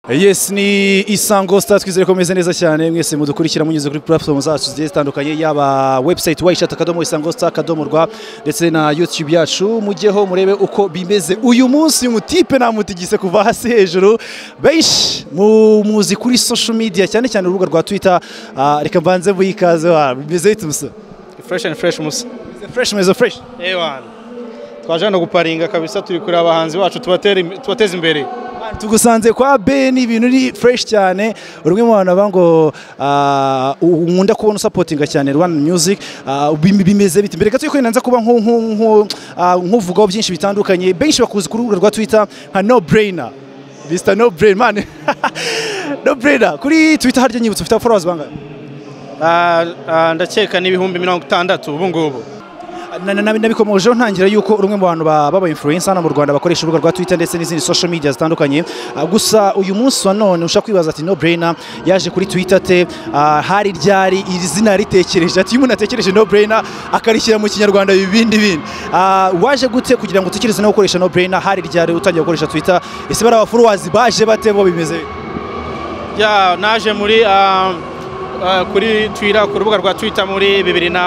Yes, ni ISANGOSTAR twizere ko meze neza cyane mwese mudukurikira munyuze kuri platform zacu zigiye zitandukanye yaba website wayishata.isangostar.rw ndetse na YouTube yacu mujyeho murebe uko bimeze uyu munsi mutipe namutigise kuva hasi hejuru benshi mu muzi kuri social media cyane cyane urubuga rwa Twitter reka mbanze buyikaze bimeze bitumusa fresh musa fresh ewan twaje no guparinga kabisa turi kuri abahanzi bacu tubateza imbere tugusanze kwa Ben ibintu ni fresh cyane urumwe mu bantu bango nkunda kubona supportinga cyane Rwanda Music bimeze biti mbere gato yuko nanza kuba nkuvugaho byinshi bitandukanye benshi bakuzi kuri urubuga rwa Twitter nka no brainer Mr no brain man no brainer kuri Twitter harya nyibutse ufite followers bangahe ndakeka ni 60,000 ubu ngubu nabikomojeho ntangira yuko urumwe mu bantu baba influencer hano mu Rwanda bakoresha urubuga rwa Twitter ndetse n'izindi social media zitandukanye gusa uyu munsi wa none ushaka kwibaza ati no brainer yaje kuri Twitter te hari ryari izina ritekereje ati umuntu atekereje no brainer akarishyira mu kinyarwanda bindi waje gute kugira ngo utekereze no gukoresha no brainer hari ryari utangiye gukoresha Twitter ese bara followers baje bate bo bimeze naje muri kuri Twitter ku rubuga rwa Twitter muri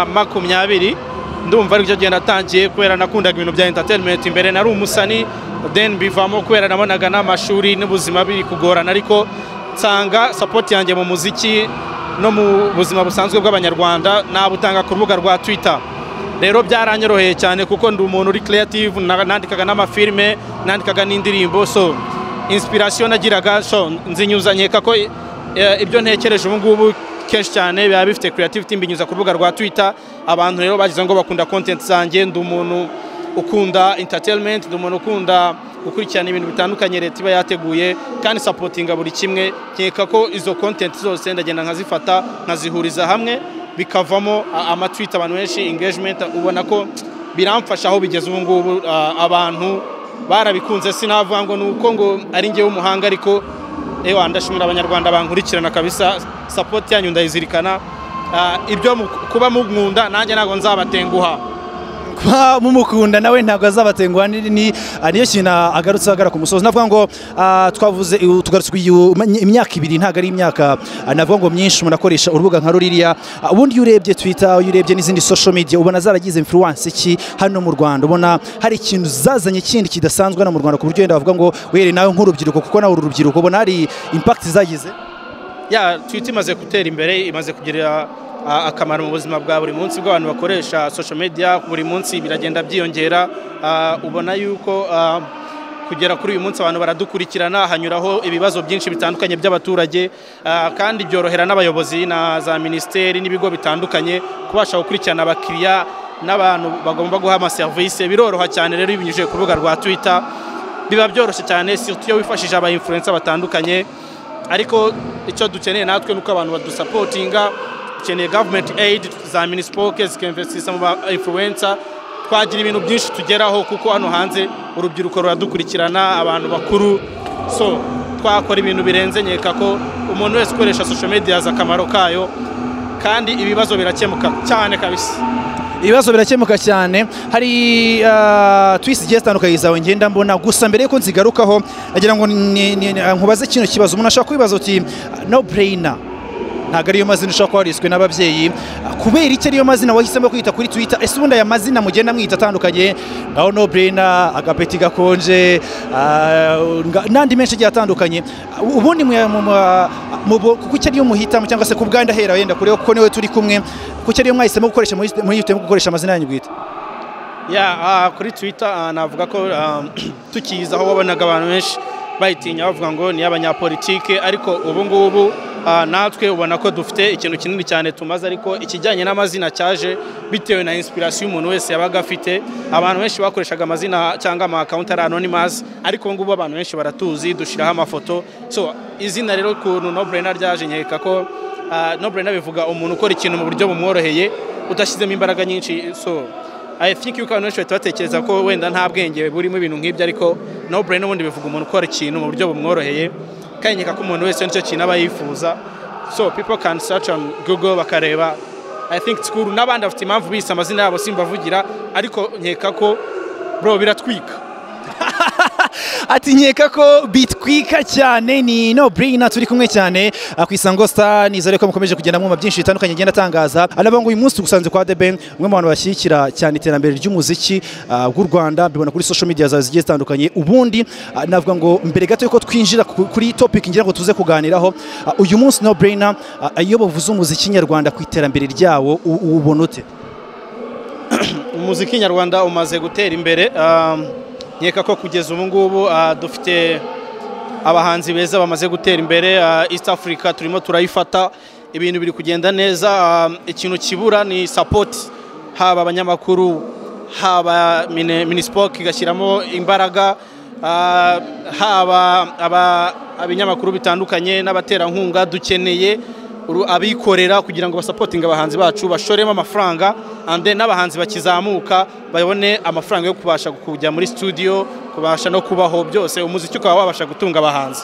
2020 ndumva ari byo genda tangiye kwera nakundaga ibintu bya entertainment imbere nari umusani then bivamo kwera nabonaga n'amashuri n'ubuzima biri kugorana ariko nsanga support yanjye mu muziki no mu buzima busanzwe bw'abanyarwanda nabutanga ku rubuga rwa Twitter rero byaranyoroheye cyane kuko ndi umuntu uri creative nandikaga n'amafilme nandikaga n'indirimbo so inspiration nagiraga so nzinyuzanye kako ibyo ntekereje ubu ngubu kenshi cyane biba bifite creativity mbinyuza ku rubuga rwa Twitter abantu rero bagize ngo bakunda content zanjye ndi umuntu ukunda entertainment ndi umuntu ukunda gukurikirana ibintu bitandukanye leta iba yateguye kandi supportinga buri kimwe nkeka ko izo content zose ndagenda nkazifata nkazihuriza hamwe bikavamo amatweet abantu benshi engagement ubona ko biramfasha aho bigeze ubu ngubu abantu barabikunze sinavuga ngo nuko ngo ari ngiye umuhanga ariko ewa ndashimira abanyarwanda bankurikirana kabisa support yanyu ndayizirikana ibyo kuba mugunda nanjye nago nzabatenguha mumukunda nawe ntago azabatenguha niyo kintu agarutse agara ku musozi navuga ngo twavuze tugarutse imyaka 2 ntago ari imyaka navuga ngo myinshi umuntu akoresha urubuga nka ruriya ubundi urebye Twitter urebye n'izindi social media ubona zaragize influence iki hano mu Rwanda ubona hari ikintu zazanye kindi kidasanzwe no mu Rwanda ku buryo wenda bavuga ngo were nawe nk'urubyiruko kuko nawe urubyiruko ubona hari impact zagize Twitter imaze gutera imbere imaze kugira akamaro mu buzima bwa buri munsi bw'abantu bakoresha social media buri munsi biragenda byiyongera ubona yuko kugera kuri uyu munsi abantu baradukurikirana hanyuraho ibibazo byinshi bitandukanye by'abaturage kandi byorohera n'abayobozi na za ministeri n'ibigo bitandukanye kubasha gukurikirana abakiriya n'abantu bagomba guha ama service biroroha cyane rero ibinyujije ku rubuga rwa Twitter biba byoroshye cyane surtout iyo wifashije aba influencer batandukanye ariko icyo dukeneye natwe nuko abantu badusupportinga dukeneye government aid za municipal zikinvestisa mu influencer twagira ibintu byinshi tugeraho kuko hano hanze urubyiruko ruradukurikirana abantu bakuru so twakora ibintu birenze nkeka ko umuntu wese ukoresha social media akamaro kayo kandi ibibazo birakemuka cyane kabisa ibibazo birakemuka cyane hari twisi giye zitandukanye zawe ngenda mbona gusa mbere yuko nzigarukaho nagira ngo nkubaze kino kibazo umuntu ashaka kwibaza uti no brainer ntago ariyo mazina ushaka kwariswe n'ababyeyi kubera iki ariyo mazina wahisemo kwita kuri Twitter ese ubundi aya mazina mugenda mwita atandukanye ngaho no brainer agapeti gakonje nandi menshi giye atandukanye ubundi kuko cyariyo muhitamo cyangwa se kubwanda hera yenda kure kuko niwe turi kumwe kuko cyariyo mwahisemo gukoresha muhitemo gukoresha amazina yanyu bwite kuri Twitter navuga ko tukiza aho wabonaga abantu benshi bayitinya bavuga ngo ni abanyapolitike ariko ubu ngubu natwe ubona ko dufite ikintu kinini cyane tumaze ariko ikijyanye n'amazina cyaje bitewe na inspiration umuntu wese yabaga afite abantu benshi bakoreshaga amazina cyangwa ama account ari anonymous ariko ngubu abantu benshi baratuzi dushiraho amafoto so izina rero kuntu no brainer ryaje nkeka ko no brainer bivuga umuntu ukora ikintu mu buryo bumworoheye udashyizemo imbaraga nyinshi so I think you can actually batekereza ko wenda nta bwenge burimo ibintu nk'ibyo ariko no brainer ubundi bivuga umuntu ukora ikintu mu buryo bumworoheye kandi nkeka ko umuntu wese nicyo kintu aba yifuza so people can search on Google bakareba I think it's cool n'abandi bafite impamvu bise amazina yabo simbavugira ariko nkeka ko bro biratwika ati nkeka ko bitwika cyane ni no brainer turi kumwe cyane ku ISANGOSTAR nizere ko mukomeje kugenda mwumva byinshi bitandukanye agenda atangaza anabanga uyu munsi tugusanze kwa The Ben umwe mu bantu bashyigikira cyane iterambere ry'umuziki w'u Rwanda bibona kuri social media zawe zigiye zitandukanye ubundi navuga ngo mbere gato yuko twinjira kuri topic ngira ngo tuze kuganiraho uyu munsi no brainer iyo bavuze umuziki nyarwanda ku iterambere ryawo ubona ute? Umuziki nyarwanda umaze gutera imbere nkeka ko kugeza ubu ngubu dufite abahanzi beza bamaze gutera imbere East Africa turimo turayifata ibintu biri kugenda neza ikintu kibura ni support haba abanyamakuru haba Minispoc igashyiramo imbaraga haba abinyamakuru bitandukanye n'abaterankunga dukeneye abikorera kugira ngo basapotinga abahanzi bacu bashoremo amafaranga ande n'abahanzi bakizamuka babone amafaranga yo kubasha kujya muri studio kubasha no kubaho byose umuziki ukaba wabasha gutunga abahanzi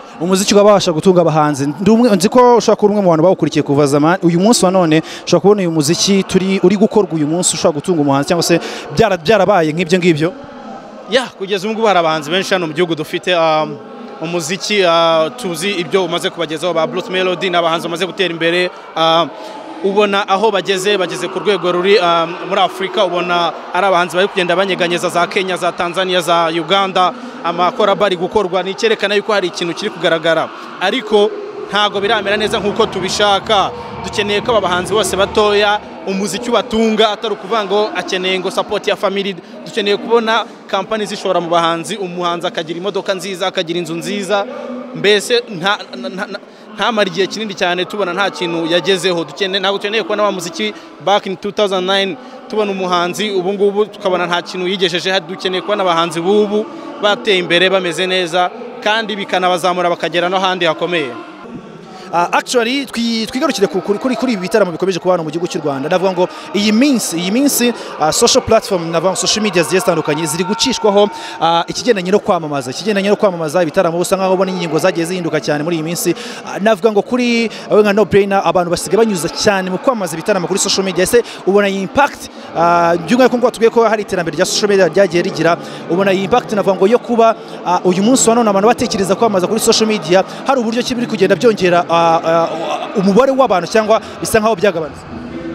nzi ko ushaka kuba umwe mu bantu bawukurikiye kuva zamani uyu munsi wa none ushaka kubona uyu muziki uri gukorwa uyu munsi ushaka gutunga umuhanzi cyangwa se byarabaye nk'ibyo ngibyo kugeza ubu ngubu hari abahanzi benshi hano mu gihugu dufite umuziki tuzi ibyo umaze kubagezaho ba Bruce Melody n'abahanzi bamaze gutera imbere ubona aho bageze ku rwego ruri muri Afrika ubona ari abahanzi bari kugenda banyeganyeza za Kenya za Tanzania za Uganda amakora bari gukorwa nicyerekana yuko hari ikintu kiri kugaragara ariko ntago biramera neza nkuko tubishaka dukeneye ko abahanzi bose batoya umuziki watunga atari ukuvango akeneye ngo support ya family dukeneye kubona company zishora mu bahanzi umuhanzi akagira imodoka nziza akagira inzu nziza mbese nta marigiye kinini cyane tubona nta kintu yagezeho dukeneye kubona wa muziki back in 2009 tubona umuhanzi ubu ngubu tukabona nta kintu yigesheje dukeneye kubona abahanzi bubu bateye imbere bameze neza kandi bikanabazamura bakagera no handi hakomeye. Actually twigarukire kuri ibitaramo bikomeje kubana mu gihugu cy'u Rwanda navuga ngo iyi minsi social platform navuga social media zitandukanye ziri gucishwaho ikigendanye no kwamamaza ibitaramo usa nkaho ubona ingingo zagiye zihinduka cyane muri iyi minsi navuga ngo kuri nka no brainer abantu basigaye banyuza cyane mu kwamamaza ibitaramo kuri social media ese ubona iyi impact by'umwihariko ngo tugiye ko hari iterambere rya social media ryagiye rigira ubona iyi impact navuga ngo yo kuba uyu munsi wa none abantu batekereza kwamamaza kuri social media hari uburyo kibiri kugenda byongera umubare w'abantu cyangwa bisa nkaho byagabanutse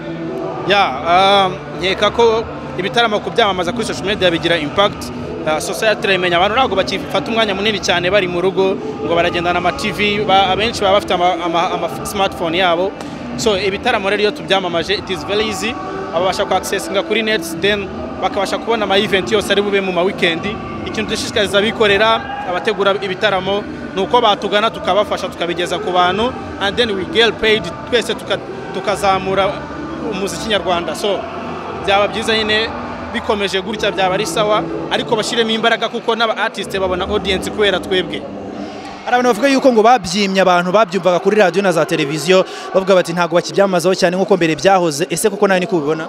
nkeka ko ibitaramo kubyamamaza kuri social media bigira impact society imenya abantu ntabwo bakifata umwanya munini cyane bari mu rugo ngo baragendana ama TV abenshi baba bafite ama smartphone yabo so ibitaramo rero iyo tubyamamaje it is very easy ababasha ku accessinga kuri net then bakabasha kubona ama event yose ari bube mu ma weekend ikintu dushishikariza bikorera abategura ibitaramo nuko batugana tukabafasha tukabigeza ku bantu and then we get paid twese tukazamura umuziki nyarwanda so byaba byiza nyine bikomeje gutya byaba ari sawa ariko bashiremo imbaraga kuko n'aba artist babona audience kubera twebwe abantu bavuga yuko ngo babyimye abantu babyumvaga kuri radio na za televiziyo bavuga bati ntago bakibyamazaho cyane nkuko mbere byahoze ese kuko nawe ni kubibona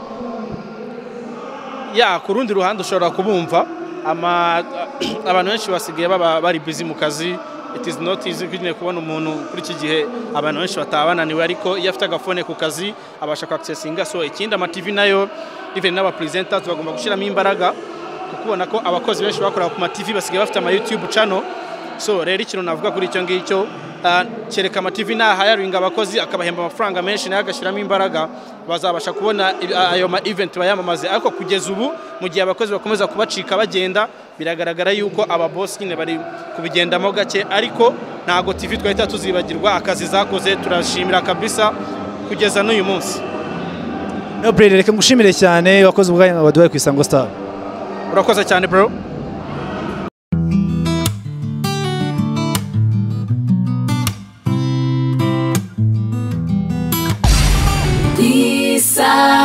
ku rundi ruhande ushobora kubumva abantu benshi basigaye bari busy mu kazi it is not easy kubona umuntu kuri iki gihe abantu benshi batabananiwe ariko iyo afite agafone ku kazi abasha ku accessinga so ikindi ama TV nayo even n'aba presenters bagomba gushiramo imbaraga kukubona ko abakozi benshi bakora ku ma TV basigaye bafite ama YouTube channel so rero ikintu navuga kuri icyo ngicyo kereka ama TV na hiringa abakozi akabahemba amafaranga menshi nayo agashiramo imbaraga bazabasha kubona ayo ma event bayamamaze ariko kugeza ubu mu gihe abakozi bakomeza kubacika bagenda biragaragara yuko aba boss nyine bari kubigendamo gake ariko ntago TV twahita tuzibagirwa akazi zakoze turashimira kabisa kugeza n'uyu munsi. No brainer reka ngushimire cyane wakoze ubwanya waduhaye ku ISANGOSTAR. Urakoze cyane bro. ISANGOSTAR